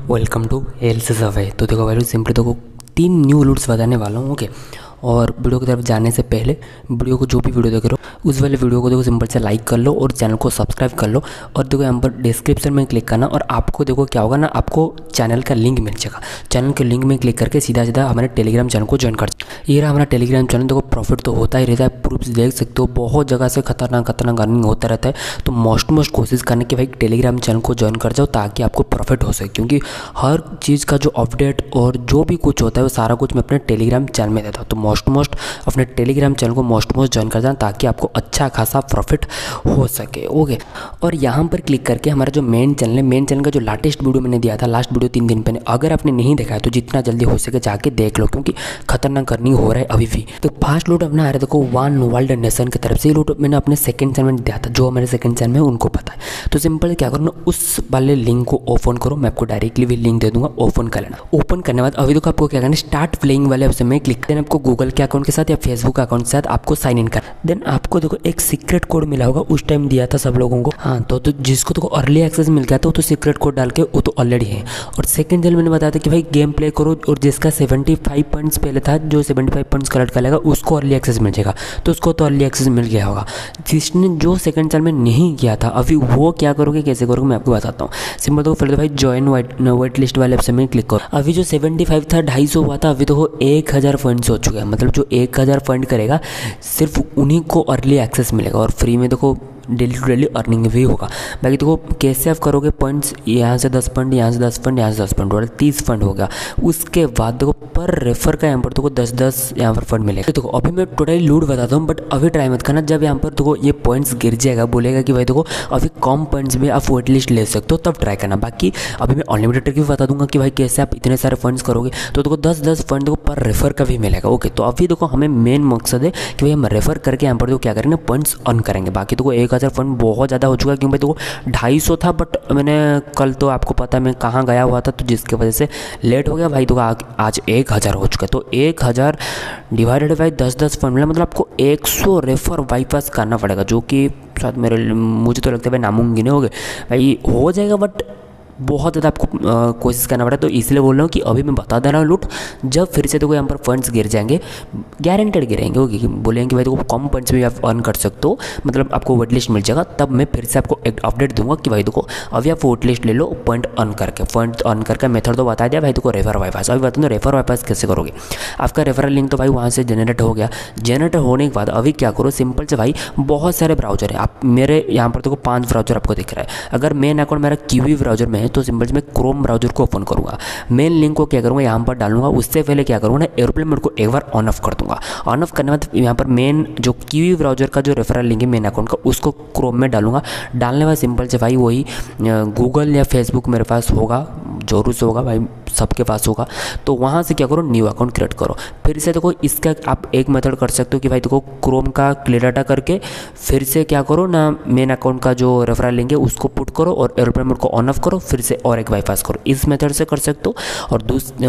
Welcome to else सर्वे। तो देखो value simply देखो 3 न्यू लूट्स बताने वाला हूँ। ओके, और वीडियो की तरफ जाने से पहले वीडियो को जो भी वीडियो देख रहे हो उस वाले वीडियो को देखो सिंपल से लाइक कर लो और चैनल को सब्सक्राइब कर लो। और देखो यहाँ पर डिस्क्रिप्शन में क्लिक करना और आपको देखो क्या होगा ना, आपको चैनल का लिंक मिल जाएगा। चैनल के लिंक में क्लिक करके सीधा सीधा हमारे टेलीग्राम चैनल को ज्वाइन कर। ये रहा हमारा टेलीग्राम चैनल। देखो प्रॉफिट तो होता ही रहता है, प्रूफ देख सकते हो, बहुत जगह से खतरनाक अर्निंग होता रहता है। तो मोस्ट कोशिश करने की भाई टेलीग्राम चैनल को ज्वाइन कर जाओ ताकि आपको प्रॉफिट हो सके, क्योंकि हर चीज़ का जो अपडेट और जो भी कुछ होता है वो सारा कुछ मैं अपने टेलीग्राम चैनल में देता हूँ। तो मोस्ट अपने टेलीग्राम चैनल को मोस्ट ज्वाइन कर देना ताकि आपको अच्छा खासा प्रॉफिट हो सके। ओके, और यहाँ पर क्लिक करके हमारा जो मेन चैनल है, मेन चैनल का जो लाटेस्ट वीडियो मैंने दिया था, लास्ट वीडियो 3 दिन पहले, अगर आपने नहीं देखा है तो जितना जल्दी हो सके जाके देख लो, क्योंकि खतरनाक अर्निंग हो रहा है अभी भी। तो फर्स्ट लूट अपना आ रहा है देखो वन वर्ल्ड नेशन की तरफ से। ये लूट मैंने अपने सेकंड चैनल में दिया था, जो मेरे सेकंड चैनल में उनको पता है। तो सिंपल क्या करो ना, उस वाले लिंक को ओपन करो, मैं आपको डायरेक्टली भी लिंक दे दूंगा, ओपन कर लेना। ओपन करने के बाद अभी देखो आपको क्या करना है, स्टार्ट प्लेइंग वाले ऑप्शन में क्लिक करना। आपको गूगल के अकाउंट के साथ या फेसबुक अकाउंट के साथ आपको साइन इन करना। देन आपको देखो एक सीक्रेट कोड मिला होगा, उस टाइम दिया था सब लोगों को। हाँ, तो जिसको तो अर्ली एक्सेस मिल गया था वो तो सीक्रेट कोड डाल के वो तो ऑलरेडी है। और सेकंड चैनल मैंने बताया था कि भाई गेम प्ले करो, और जिसका 75 पॉइंट्स पहले था, जो 75 पॉइंट्स कलेक्ट कर लेगा उसको अर्ली एक्सेस मिल जाएगा। तो उसको तो अर्ली एक्सेस मिल गया होगा। जिसने जो सेकंड चैनल में नहीं किया था अभी वो क्या करोगे, कैसे करोगे, मैं आपको बताता हूँ। सिंपल तो फिर भाई ज्वाइन वेट लिस्ट वाले ऑप्शन में क्लिक करो। अभी जो 75 था 250 हुआ था, अभी तो वो 1000 पॉइंट्स हो चुके हैं। मतलब जो 1000 पॉइंट करेगा सिर्फ उन्हीं को अर्ली एक्सेस मिलेगा, और फ्री में देखो डेली टू डेली अर्निंग भी होगा। बाकी देखो कैसे आप करोगे, पॉइंट्स यहाँ से 10 पॉइंट, यहाँ से 10 पॉइंट, यहाँ से 10 पॉइंट, टोटल 30 पॉइंट हो गया। उसके बाद देखो पर रेफर का यहाँ पर देखो 10-10 यहाँ पर पॉइंट मिलेगा। देखो अभी मैं टोटली लूट बताता हूँ, बट अभी ट्राई मत करना। जब यहाँ पर देखो ये पॉइंट्स गिर जाएगा, बोलेगा कि भाई देखो अभी कम पॉइंट्स में आप वेट लिस्ट ले सकते हो, तब ट्राई करना। बाकी अभी मैं अनलिमिटेड ट्रिक भी बता दूंगा कि भाई कैसे आप इतने सारे पॉइंट्स करोगे। तो देखो 10-10 पॉइंट देखो पर रेफर का भी मिलेगा। ओके, तो अभी देखो हमें मेन मकसद है कि भाई हम रेफर करके यहाँ पर देखो क्या करेंगे, पॉइंट्स अर्न करेंगे। बाकी देखो 1000 पॉइंट बहुत ज़्यादा हो चुका है, क्योंकि देखो 250 था, बट मैंने कल तो आपको पता है मैं कहाँ गया हुआ था, तो जिसकी वजह से लेट हो गया भाई। तो आज 1000 हो चुका है। तो 1000 डिवाइडेड बाई 10-10 पॉइंट मिला, मतलब आपको 100 रेफर बाईपास करना पड़ेगा, जो कि शायद मुझे तो लगता है भाई नामुमकिन हो गए। भाई हो जाएगा, बट बहुत ज़्यादा आपको कोशिश करना पड़ा। तो इसलिए बोल रहा हूँ कि अभी मैं बता दे रहा हूँ लूट, जब फिर से देखो यहाँ पर फंड्स गिर जाएंगे, गारंटेड गिरेंगे। ओके, बोलेंगे कि भाई देखो कम पॉइंट्स में आप अर्न कर सकते हो, मतलब आपको वेट लिस्ट मिल जाएगा, तब मैं फिर से आपको एक अपडेट दूंगा कि भाई देखो अभी आप वेट लिस्ट ले लो, पॉइंट अर्न करके मेथड तो बता दिया भाई देखो रेफर वाईपास। अभी बता दो रेफर वाईपास कैसे करोगे। आपका रेफरल लिंक तो भाई वहाँ से जनरेट हो गया। जनरेट होने के बाद अभी क्या करो, सिंपल से भाई बहुत सारे ब्राउजर है। आप मेरे यहाँ पर देखो 5 ब्राउजर आपको दिख रहा है। अगर मेन अकाउंट मेरा कीवी ब्राउजर में है तो सिंपल से मैं क्रोम ब्राउजर को ओपन करूंगा। मेन लिंक को क्या करूंगा, यहाँ पर डालूंगा। उससे पहले क्या करूंगा ना, एरोप्लेन मोड को एक बार ऑन ऑफ कर दूंगा। ऑन ऑफ करने के बाद यहाँ पर मेन जो कीवी ब्राउजर का जो रेफरल लिंक है मेन अकाउंट का, उसको क्रोम में डालूंगा। डालने के बाद सिंपल से भाई वही गूगल या फेसबुक मेरे पास होगा, जरूर से होगा भाई, सबके पास होगा। तो वहाँ से क्या करो, न्यू अकाउंट क्रिएट करो। फिर से देखो इसका आप एक मेथड कर सकते हो कि भाई देखो क्रोम का क्लियर डाटा करके फिर से क्या करो ना, मेन अकाउंट का जो रेफरल लिंक है उसको पुट करो और एरोप्लेन मोड को ऑन ऑफ करो, फिर से और एक बाईपास करो। इस मेथड से कर सकते हो। और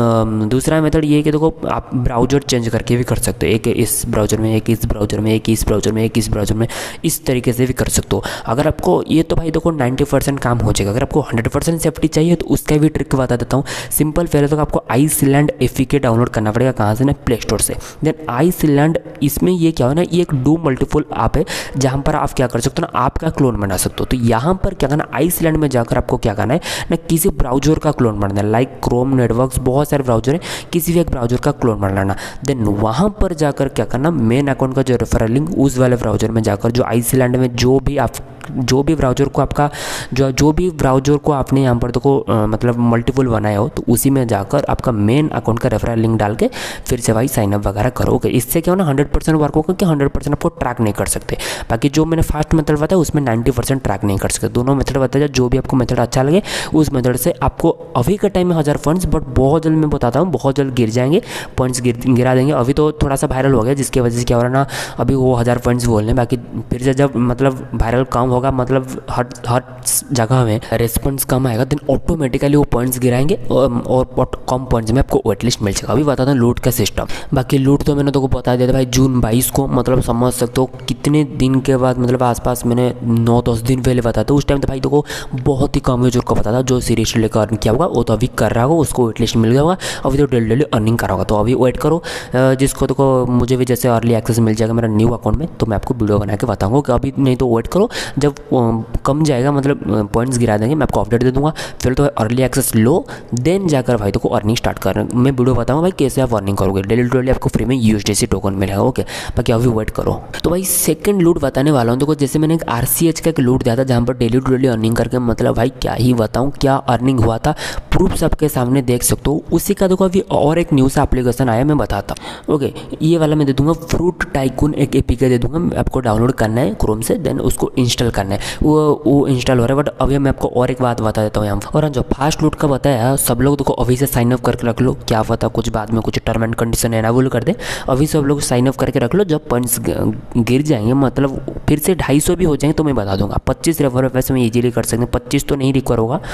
दूसरा मेथड ये है कि देखो आप ब्राउजर चेंज करके भी कर सकते हो, एक इस ब्राउजर में, एक इस ब्राउजर में, एक इस ब्राउजर में, एक इस ब्राउजर में, इस तरीके से भी कर सकते हो। अगर आपको ये तो भाई देखो 90% काम हो जाएगा। अगर आपको 100% सेफ्टी चाहिए तो उसका भी ट्रिक बता देता हूँ। सिंपल पहले तो आपको आइसलैंड एफीके डाउनलोड करना पड़ेगा। कहाँ से ना, प्ले स्टोर से। देन आइसलैंड, इसमें ये क्या हो ना, ये एक डू मल्टीपल ऐप है जहाँ पर आप क्या कर सकते हो ना, आपका क्लोन बना सकते हो। तो यहाँ पर क्या करना, आइसलैंड में जाकर आपको क्या करना है ना, किसी ब्राउजर का क्लोन बनाना है। लाइक क्रोम, नेटवर्क्स, बहुत सारे ब्राउजर हैं, किसी भी एक ब्राउजर का क्लोन बना लेना। देन वहाँ पर जाकर क्या करना, मेन अकाउंट का जो रेफरल लिंक उस वाले ब्राउजर में जाकर, जो आइसलैंड में जो भी ब्राउजर को आपका जो भी ब्राउजर को आपने यहाँ पर देखो मतलब मल्टीपल बनाया हो, तो उसी में जाकर आपका मेन अकाउंट का रेफरल लिंक डाल के फिर से भाई साइनअप वगैरह करोगे। इससे क्या हो ना, 100% वर्क होगा कि 100% आपको ट्रैक नहीं कर सकते। बाकी जो मैंने फर्स्ट मेथड बताया उसमें 90% ट्रैक नहीं कर सकते। दोनों मेथड बताया, जो भी आपको मेथड अच्छा लगे उस मेथड से आपको अभी के टाइम में 1000 फंड्स, बट बहुत जल्द मैं बताता हूँ, बहुत जल्द गिर जाएंगे पॉइंट्स, गिरा देंगे। अभी तो थोड़ा सा वायरल हो गया, जिसकी वजह से क्या हो रहा ना, अभी वो 1000 फंड्स बोल रहे हैं। बाकी फिर से जब मतलब वायरल कम होगा, मतलब हर जगह में रेस्पॉन्स कम आएगा, देन ऑटोमेटिकली वो पॉइंट्स गिराएंगे और कम पॉइंट्स में आपको वेट लिस्ट मिल जाएगा। अभी बताता हूँ लूट का सिस्टम। बाकी लूट तो मैंने तो बता दिया था भाई जून 22 को, मतलब समझ सकते हो कितने दिन के बाद, मतलब आसपास मैंने 9-10 दिन पहले बताया था। उस टाइम तो भाई देखो बहुत ही कम यूजर को पता था जो सीरीज लेकर अर्न किया होगा। होगा वो तो अभी कर रहा होगा, उसको वेट लिस्ट मिल गया होगा, अभी तो डेली डेली अर्निंग करा होगा। तो अभी वेट करो, जिसको देखो मुझे भी जैसे अर्ली एक्सेस मिल जाएगा मेरा न्यू अकाउंट में तो मैं आपको वीडियो बना के बताऊँगा कि अभी नहीं तो वेट करो, जब कम जाएगा मतलब पॉइंट्स गिरा देंगे मैं आपको अपडेट दे दूँगा। फिर तो अर्ली एक्सेस लो, देन जाकर भाई देखो अर्निंग स्टार्ट करना, मैं वीडियो बताऊँगा भाई कैसे आप अर्निंग करोगे। डेली डेली आपको फ्री में USDC टोकन मिलेगा। ओके, बाकी अभी वेट करो। तो भाई सेकंड लूट बताने वाला हूँ। देखो जैसे मैंने एक RCH का एक लूट दिया था जहाँ पर डेली टू डेली अर्निंग करके मतलब भाई क्या ही बताऊँ क्या अर्निंग हुआ था, प्रूफ सबके सामने देख सकते हो। उसी का देखो अभी और एक न्यू सा एप्लीकेशन आया, मैं बताता हूँ। ओके, ये वाला मैं दे दूँगा, फ्रूट टाइकून एक APK दे दूँगा, आपको डाउनलोड करना है क्रोम से, देन उसको इंस्टॉल करना है। वो इंस्टॉल हो रहा है। बट अभी मैं आपको और एक बात बता देता हूँ यहाँ। और जो फास्ट लूट का बताया सब लोग देखो अभी से साइन अप करके रख लो, क्या पता कुछ बाद में कुछ टर्म एंड कंडीशन एनाबल कर दे। अभी सब लोग साइन अप करके रख लो, जब पॉइंट्स गिर जाएंगे मतलब फिर से 250 भी हो जाएंगे तो मैं बता दूंगा। 25 रेफर वैसे मैं इजीली कर सकते हैं, 25 तो नहीं रिक्वायर होगा,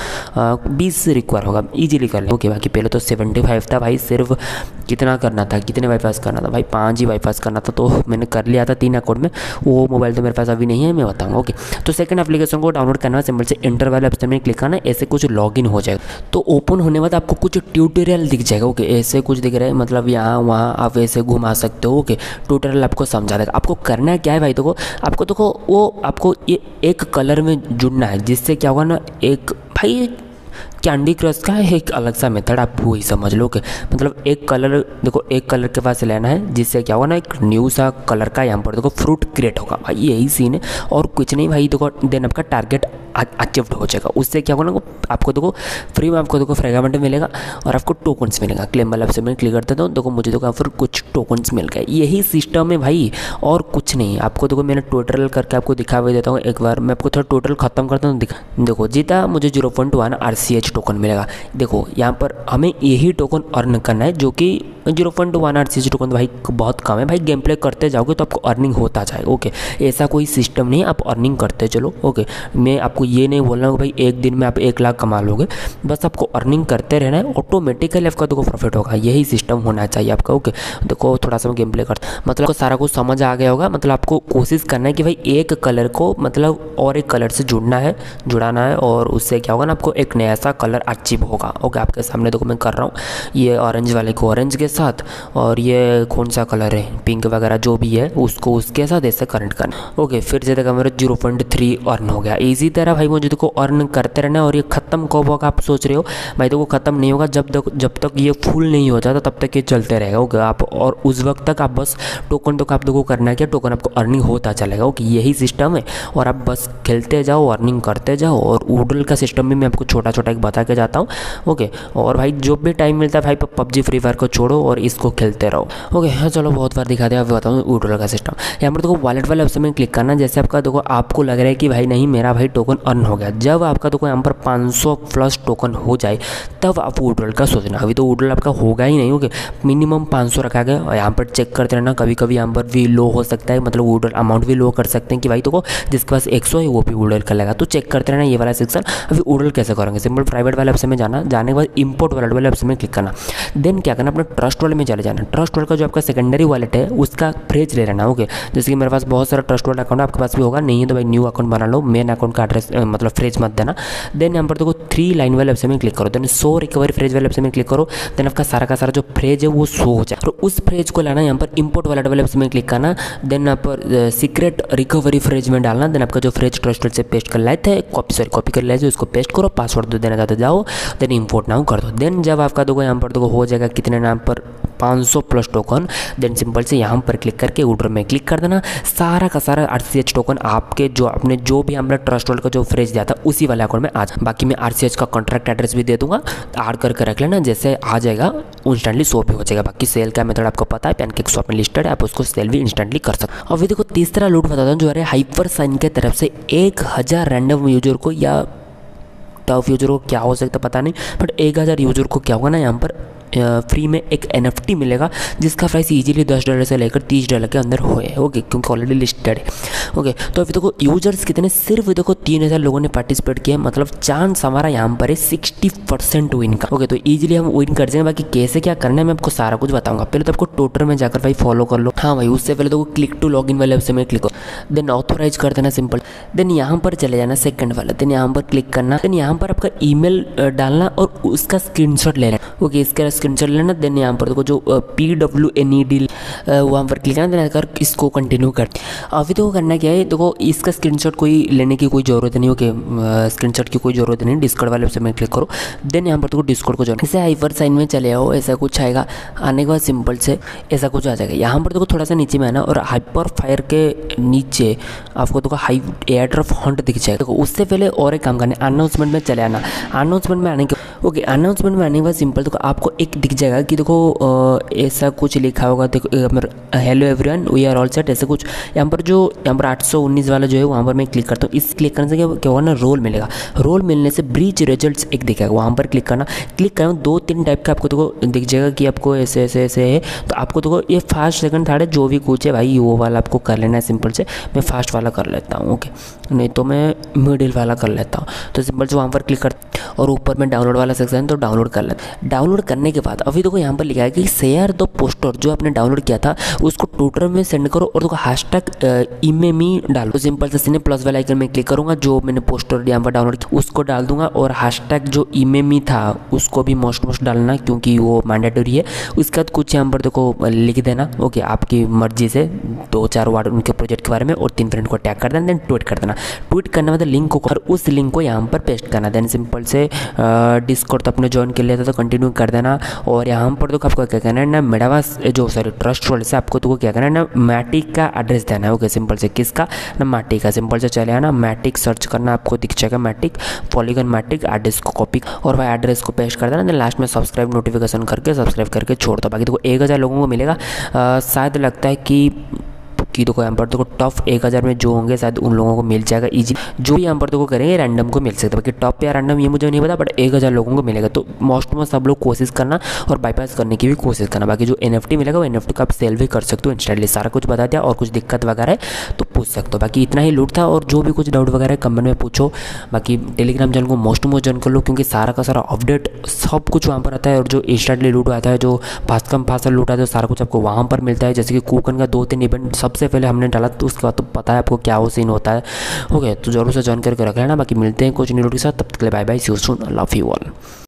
20 रिक्वायर होगा, इजीली कर लें। ओके, बाकी पहले तो 75 था भाई, सिर्फ कितना करना था, कितने बाईपास करना था भाई, 5 ही बाईपास करना था, तो मैंने कर लिया था 3 अकाउंट में। वो मोबाइल तो मेरे पास अभी नहीं है, मैं बताऊँगा। ओके, तो सेकंड एप्लीकेशन को डाउनलोड करना है, सिंपल से इंटर वाले ऑप्शन में क्लिक करना, ऐसे कुछ लॉगिन हो जाएगा। तो ओपन होने बाद आपको कुछ ट्यूटोरियल दिख जाएगा। ओके, ऐसे कुछ दिख रहा है, मतलब यहाँ वहाँ आप ऐसे घुमा सकते हो। ओके, ट्यूटोरियल आपको समझा देगा। आपको करना क्या है भाई, देखो आपको देखो वो आपको ये एक कलर में जुड़ना है, जिससे क्या होगा ना, एक भाई कैंडी क्रश का एक अलग सा मेथड आप वही समझ लो कि मतलब एक कलर देखो, एक कलर के पास लेना है, जिससे क्या होगा ना एक न्यू सा कलर का यहाँ पर देखो फ्रूट क्रिएट होगा भाई, यही सीन है और कुछ नहीं भाई। देखो देन आपका टारगेट अचीव्ड हो जाएगा। उससे क्या होगा ना, आपको देखो फ्री में आपको देखो फ्रेगमेंट मिलेगा और आपको टोकन्स मिलेगा। क्लेम वाला ऑप्शन में क्लिक करते तो देखो मुझे देखो यहाँ पर कुछ टोकन्स मिल गए, यही सिस्टम है भाई और कुछ नहीं। आपको देखो मैंने टोटल करके आपको दिखा भी देता हूँ एक बार, मैं आपको थोड़ा टोटल खत्म करता हूँ। देखो जीता मुझे 0.1 RCH टोकन मिलेगा। देखो यहाँ पर हमें यही टोकन अर्न करना है, जो कि 0.1 RCH टोकन भाई बहुत कम है भाई। गेम प्ले करते जाओगे तो आपको अर्निंग होता जाएगा। ओके, ऐसा कोई सिस्टम नहीं, आप अर्निंग करते चलो। ओके, मैं आपको ये नहीं बोल रहा हूँ भाई एक दिन में आप 1 लाख कमा लोगे, बस आपको अर्निंग करते रहना है, ऑटोमेटिकली आपका देखो प्रॉफिट होगा। यही सिस्टम होना चाहिए आपका। ओके, देखो थोड़ा सा गेम प्ले करता मतलब आपको सारा कुछ समझ आ गया होगा। मतलब आपको कोशिश करना है कि भाई एक कलर को मतलब और एक कलर से जुड़ाना है और उससे क्या होगा ना, आपको एक नया सा कलर अचीव होगा। ओके, आपके सामने देखो मैं कर रहा हूँ, ये ऑरेंज वाले को ऑरेंज के साथ और ये कौन सा कलर है पिंक वगैरह जो भी है उसको उसके साथ ऐसे कनेक्ट करना। ओके, फिर से देखा मेरा 0.3 अर्न हो गया। इसी तरह भाई मुझे देखो अर्न करते रहना। और ये खत्म कब होगा आप सोच रहे हो भाई, देखो खत्म नहीं होगा, जब तक ये फुल नहीं हो जाता तब तक ये चलते रहेगा। ओके, आप और उस वक्त तक आप बस टोकन तो आप देखो करना है क्या, टोकन आपको अर्निंग होता चलेगा। ओके, यही सिस्टम है और आप बस खेलते जाओ अर्निंग करते जाओ। और वूडल का सिस्टम भी मैं आपको छोटा छोटा एक बता के जाता हूँ। ओके, और भाई जो भी टाइम मिलता है भाई PUBG फ्री फायर को छोड़ो और इसको खेलते रहो। ओके, हाँ चलो बहुत बार दिखा दिया, अब बताऊँ वूडल का सिस्टम। यहाँ पर देखो वॉलेट वाले ऑप्शन में क्लिक करना। जैसे आपका देखो आपको लग रहा है कि भाई नहीं मेरा भाई टोकन अर्न हो गया, जब आपका देखो यहाँ पर 500 प्लस टोकन हो जाए तब आप वूडल का सोचना। अभी तो वूडल आपका होगा ही नहीं। ओके, मिनिमम 500 रखा गया और यहाँ पर चेक करते रहना, कभी कभी यहाँ पर भी लो हो सकता है, मतलब वूडल अमाउंट भी लो कर सकते हैं कि भाई देखो जिसके पास 100 है वो भी वूडल कर लेगा, तो चेक करते रहना ये वाला सेक्शन। अभी वूडल कैसे करेंगे, सिंपल प्राइवेट वाले ऑप्शन में जाने के बाद इंपोर्ट वॉलेट वाले ऑप्शन में क्लिक करना। देन क्या करना, अपना ट्रस्ट वॉलेट में चले जाना। ट्रस्ट वॉलेट का जो आपका सेकेंडरी वॉलेट है उसका फ्रेज ले लेना। ओके, जैसे कि मेरे पास बहुत सारा ट्रस्ट वॉलेट अकाउंट आपके पास भी होगा, नहीं है तो भाई न्यू अकाउंट बना लो, मेन अकाउंट का एड्रेस मतलब फ्रेज मत देना। देन यहाँ पर देखो 3 लाइन वाले ऑप्शन में क्लिक करो, देन शो रिकवरी फ्रेज वाले ऑप्शन में क्लिक करो। देन आपका सारा का सारा जो फ्रेज है वो शो हो जाए, तो उस फ्रेज को लाना यहाँ पर इंपोर्ट वॉलेट वाले ऑप्शन में क्लिक करना। देन यहाँ पर सीक्रेट रिकवरी फ्रेज में डालना। देन आपका जो फ्रेज ट्रस्ट वॉलेट से पेस्ट कर लाए थे कॉपी कर लाए थे उसको पेस्ट करो, पासवर्ड देना चाहते जाओ, देन इंपोर्ट नाउ कर दो। देन जब आपका देखो यहाँ पर देखो हो जाएगा कितने नाम पर 500 प्लस टोकन, देन सिंपल से यहाँ पर क्लिक करके ऑर्डर में क्लिक कर देना। सारा का सारा RCH टोकन आपके जो आपने जो भी हमारा ट्रस्ट वॉलेट का जो फ्रेज दिया था उसी वाले अकाउंट में आ जाए। बाकी मैं RCH का कॉन्ट्रैक्ट एड्रेस भी दे दूंगा, ऐड करके रख लेना, जैसे आ जाएगा इंस्टेंटली शो भी हो जाएगा। बाकी सेल का मेथड आपको पता है, पैनकेक शॉप में लिस्टेड है, आप उसको सेल भी इंस्टेंटली कर सकते हो। अभी देखो तीसरा लूट बताता हूँ, जो है हाइपर साइन के तरफ से 1000 रैंडम यूजर को या टफ यूजर को क्या हो सकता पता नहीं, बट 1000 यूजर को क्या होगा ना यहाँ पर फ्री में एक NFT मिलेगा जिसका प्राइस इजीली $10 से लेकर $30 के अंदर होए। ओके, क्योंकि ऑलरेडी लिस्टेड है। ओके, तो अभी देखो यूजर्स कितने, सिर्फ देखो 3000 लोगों ने पार्टिसिपेट किया, मतलब चांस हमारा यहाँ पर है 60% विन का। ओके, तो ईजिली हम विन कर जाएंगे। बाकी कैसे क्या करना है मैं आपको सारा कुछ बताऊंगा। पहले तो आपको ट्विटर में जाकर भाई फॉलो कर लो। हाँ भाई, उससे पहले तो क्लिक टू लॉगिन वाले ऑप्शन में क्लिक करो, देन ऑथोराइज कर देना सिंपल। देन यहाँ पर चले जाना सेकंड वाला, देन यहाँ पर क्लिक करना, देन यहाँ पर आपका ईमेल डालना और उसका स्क्रीनशॉट लेना। ओके, इसका स्क्रीनशॉट लेना। देन यहाँ पर देखो जो PWNED वहाँ पर क्लिक करना, देन अगर इसको कंटिन्यू कर। अभी तो करना क्या है, देखो इसका स्क्रीनशॉट कोई लेने की कोई ज़रूरत नहीं। ओके, स्क्रीनशॉट की कोई ज़रूरत नहीं। डिस्कॉर्ड वाले ऑप्शन में क्लिक करो, देन यहाँ पर देखो डिस्कॉर्ड को ज्वाइन। इसे हाइपर साइन में चले आओ, ऐसा कुछ आएगा। आने के बाद सिंपल से ऐसा कुछ आ जाएगा। यहाँ पर देखो थोड़ा सा नीचे में आना और हाइपर फायर के नीचे आपको देखो हाई एयरड्रॉप हंट दिख जाएगा। देखो उससे पहले और एक काम करना है, अनाउंसमेंट में चले आना। अनाउंसमेंट में आने के ओके, अनाउंसमेंट में आने के बाद सिंपल देखो आपको एक दिख जाएगा कि देखो ऐसा कुछ लिखा होगा। देखो hello everyone, we are all set, ऐसे कुछ। यहाँ पर 819 वाला जो है वहाँ पर मैं क्लिक करता हूँ। इस क्लिक करने से क्या होगा ना, रोल मिलेगा। रोल मिलने से ब्रीच रिजल्ट्स एक दिखेगा, वहाँ पर क्लिक करना। क्लिक करना 2-3 टाइप का आपको देखो दिख जाएगा कि आपको ऐसे ऐसे ऐसे है। तो आपको देखो ये फास्ट सेकंड थर्ड है, जो भी कुछ है भाई वो वाला आपको कर लेना है। सिंपल से मैं फास्ट वाला कर लेता हूँ। ओके, नहीं तो मैं मिडिल वाला कर लेता हूँ। तो सिंपल से वहाँ पर क्लिक कर और ऊपर में डाउनलोड वाला सेक्शन तो डाउनलोड कर लेते। डाउनलोड करने के बाद अभी देखो यहाँ पर लिखा है कि शेयर द पोस्टर, जो आपने डाउनलोड किया था उसको ट्विटर में सेंड करो और देखो हैशटैग इमेमी डालो। तो सिंपल से सीने प्लस वाला आइकन में क्लिक करूँगा, जो मैंने पोस्टर यहाँ पर डाउनलोड किया उसको डाल दूंगा और हैशटैग जो इमेमी था उसको भी मोस्ट डालना क्योंकि वो मैंडेटरी है। उसके बाद कुछ यहाँ पर देखो लिख देना। ओके, आपकी मर्जी से 2-4 वर्ड उनके प्रोजेक्ट के बारे में और 3 फ्रेंड को टैग कर देना, देन ट्वीट कर देना। ट्वीट करने बाद लिंक को और उस लिंक को यहाँ पर पेस्ट करना। देन सिंपल से डिस्कॉर्ड तो अपने ज्वाइन कर लिया था तो कंटिन्यू कर देना। और यहाँ पर तो आपको क्या करना है ना, मेटावर्स जो सॉरी ट्रस्ट वर्ल्ड से आपको तो क्या करना है ना, मैटिक का एड्रेस देना है। ओके, सिंपल से किसका ना, मैटिक का। सिंपल से चले आना, मैटिक सर्च करना, आपको दिख जाएगा मैटिक, पॉलीगन मैटिक। एड्रेस को कॉपी और भाई एड्रेस को पेस्ट कर देना। देन लास्ट में सब्सक्राइब नोटिफिकेशन करके सब्सक्राइब करके छोड़ दो। बाकी देखो 1000 लोगों को मिलेगा। शायद लगता है कि देखो यहाँ पर देखो टॉप 1000 में जो होंगे शायद उन लोगों को मिल जाएगा इजी। जो भी यहाँ पर देखो करेंगे रैंडम को मिल सकता है। बाकी टॉप या रैंडम ये मुझे नहीं पता, बट 1000 लोगों को मिलेगा। तो मोस्ट में सब लोग कोशिश करना और बाईपास करने की भी कोशिश करना। बाकी जो NFT मिलेगा वो NFT को आप सेल भी कर सकते हो इंस्टेंटली। सारा कुछ बता दिया और कुछ दिक्कत वगैरह है तो पूछ सकते हो। बाकी इतना ही लूट था और जो भी कुछ डाउट वगैरह कमेंट में पूछो। बाकी टेलीग्राम चैनल को मोस्ट ज्वाइन कर लो क्योंकि सारा का सारा अपडेट सब कुछ वहाँ पर आता है। और जो इंस्टेंटली लूट आता है, जो फास्ट कम फास्ट लूट आता है, सारा कुछ आपको वहाँ पर मिलता है। जैसे कि कूपन का 2-3 इवेंट सबसे पहले हमने डाला तो उसके बाद तो पता है आपको क्या वो सीन होता है। ओके, तो जरूर से ज्वाइन करके रख लेना। बाकी मिलते हैं कुछ न्यू वीडियो के साथ, तब तक के लिए bye bye, see you soon, love you all.